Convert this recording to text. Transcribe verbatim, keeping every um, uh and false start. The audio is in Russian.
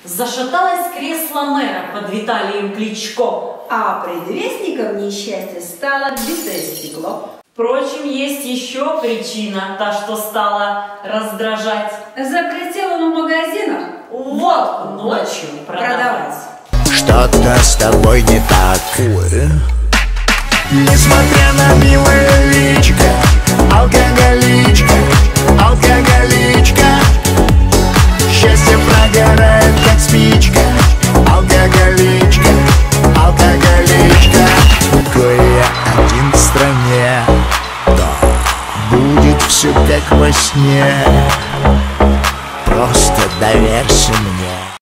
Зашаталось кресло мэра под Виталием Кличко, а предвестником несчастья стало битое стекло. Впрочем, есть еще причина, та, что стала раздражать. Запретил он в магазинах водку ночью продавать. Что-то с тобой не так. Несмотря на милое личико, алкоголичка, алкоголичка, счастье прогорает, как спичка. Алкоголичка, алкоголичка. Кое один в стране, да, будет все как во сне. Просто доверься мне.